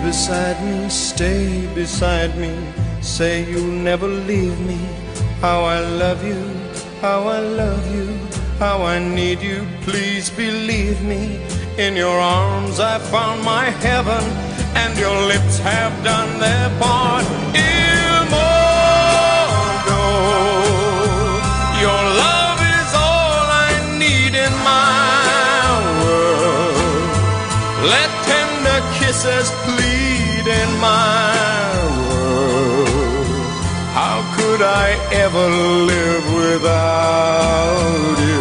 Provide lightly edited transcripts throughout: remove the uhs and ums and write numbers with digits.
beside me, stay beside me. Say you'll never leave me. How I love you, how I love you, how I need you. Please believe me. In your arms I found my heaven, and your lips have done their part. Il mondo, your love is all I need in my world. Let tender kisses plead in my world. How could I ever live without you?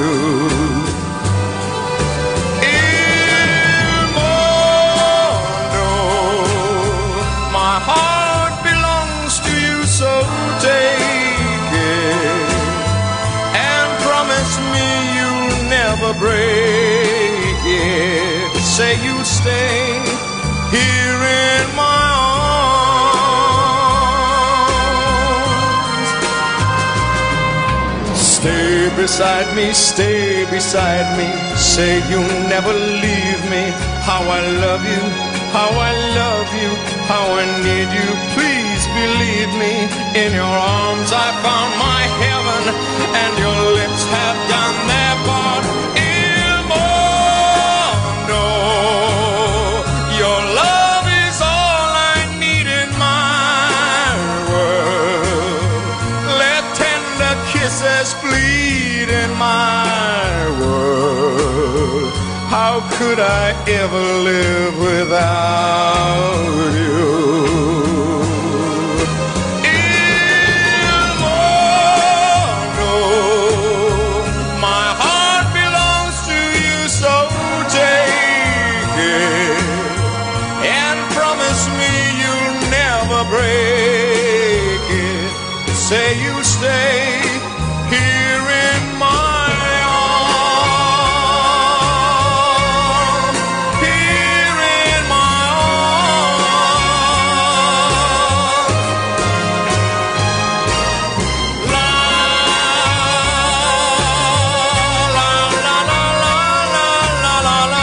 So take it and promise me you'll never break it. Say you'll stay here in my arms. Stay beside me, stay beside me. Say you'll never leave me. How I love you, how I love you, how I need you. Please believe me. In your arms I found my heaven, and your lips have done their part. Il mondo, your love is all I need in my world. Let tender kisses plead in my world. How could I ever live without you? Break it. Say you'll stay here in my arms, here in my arms. La la la la la la la la.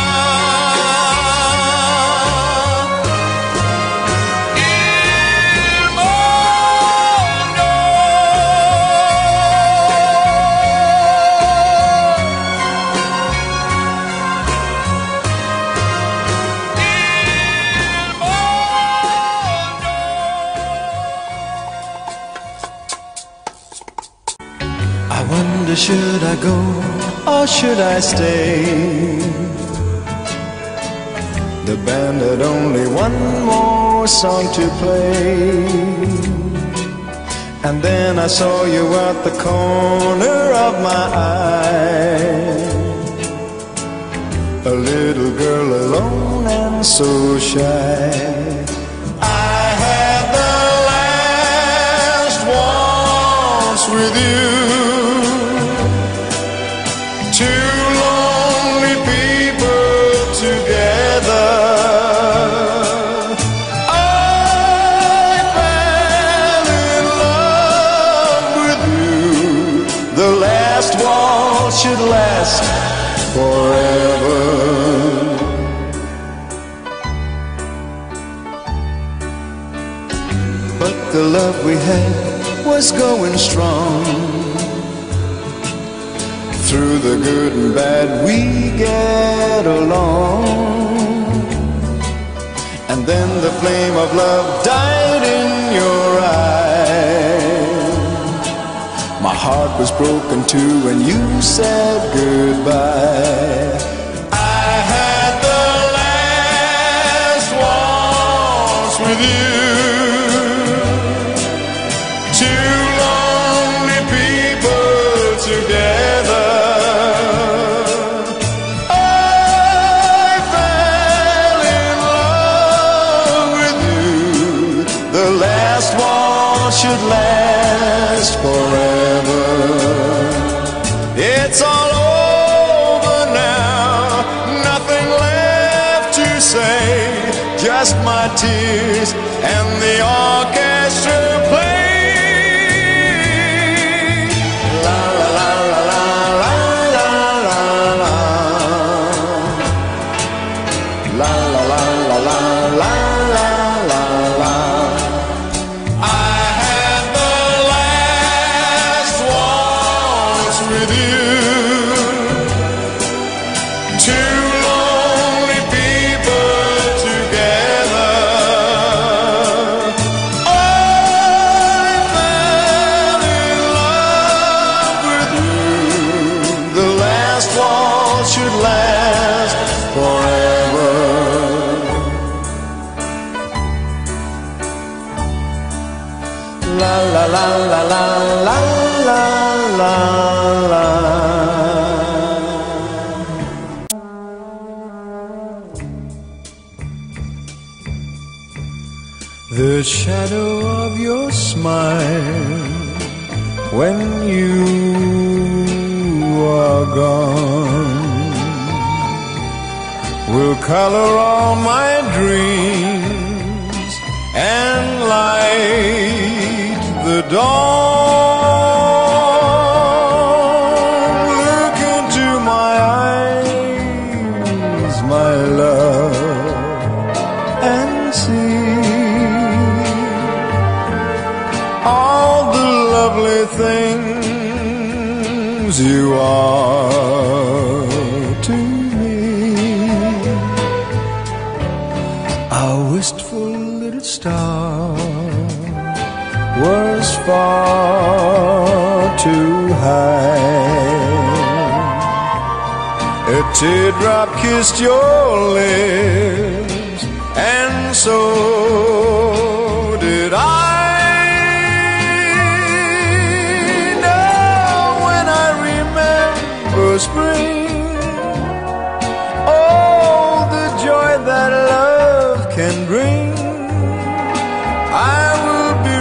I wonder, should I go or should I stay? The band had only one more song to play, and then I saw you at the corner of my eye. A little girl alone and so shy. I had the last waltz with you. Two lonely people together. I fell in love with you. The last waltz should last forever. But the love we had was going strong. Through the good and bad we get along. And then the flame of love died in your eyes. My heart was broken too when you said goodbye. I had the last waltz with you. Two lonely people together. Should last forever. It's all over now, nothing left to say, just my tears and the orchestra playing. La la la la la la la la la la la la la la la. with you. Two lonely people together. I fell in love with you. The last waltz should last forever. La la la la la la la la la. The shadow of your smile when you are gone will color all my dreams and light the dawn. Look into my eyes, my love, and see all the lovely things you are to me. A wistful little star was far too high. A teardrop kissed your lips, and so did I. Spring, oh, the joy that love can bring. I will be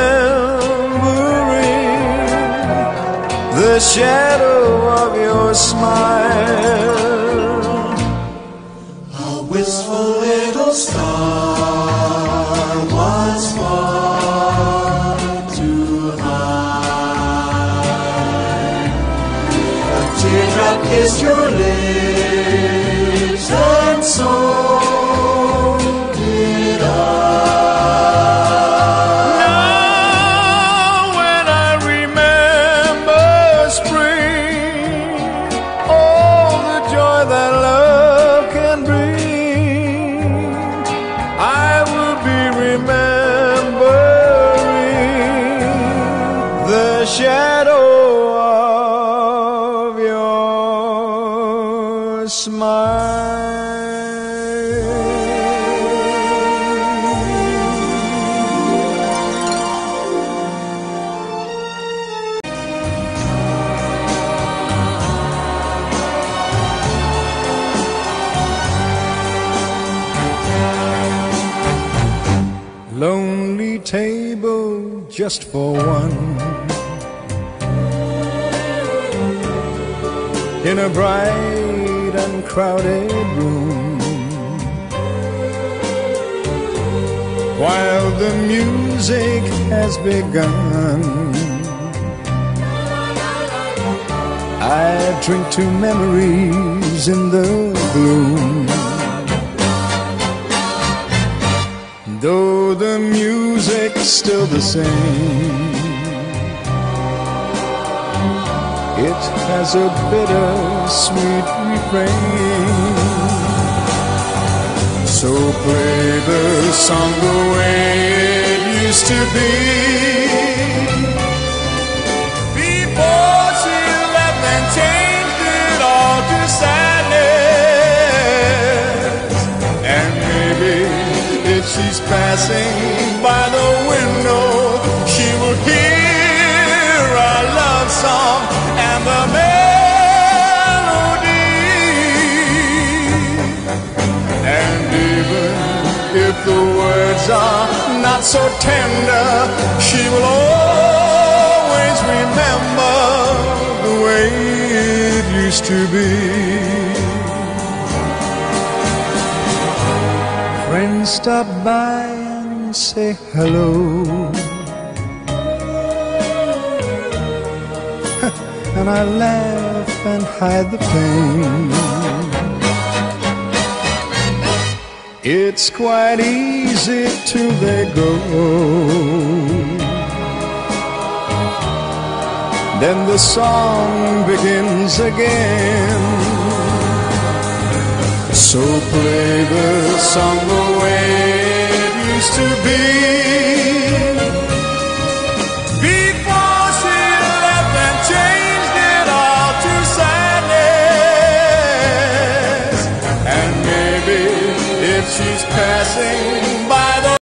remembering the shadow of your smile. A wistful little star was far too high. A teardrop kissed your lips, and so did I. Now when I remember spring, all the joy that love can bring, I will be remembering the shadow of your smile. Lonely table just for one, in a bright and crowded room, while the music has begun. I drink to memories in the gloom. Though the music's still the same, it has a bitter-sweet refrain. So play the song the way it used to be, before she left and changed it all to sadness. And maybe if she's passing by the window, she will hear our love song and the melody. And even if the words are not so tender, she will always remember the way it used to be. Friends stop by and say hello, and I laugh and hide the pain. It's quite easy till they go, then the song begins again. So play the song the way it used to be.